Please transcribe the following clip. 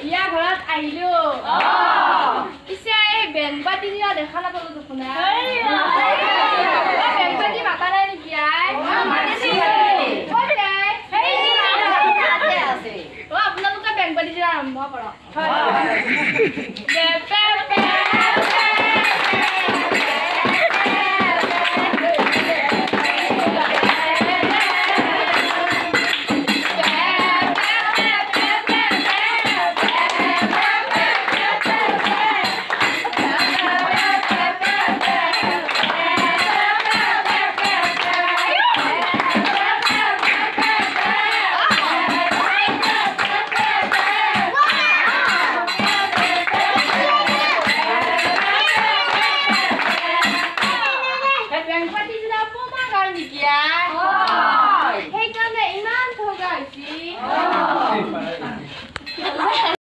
বিয়া ঘৰত আহিলো পিছে এই বেংবাতি দিয়া দেখা নাপালো দেখোন বেংবাতি মাতা নাই নেকি আপোনালোকে বেংবাতি দিয়া আৰম্ভ কৰক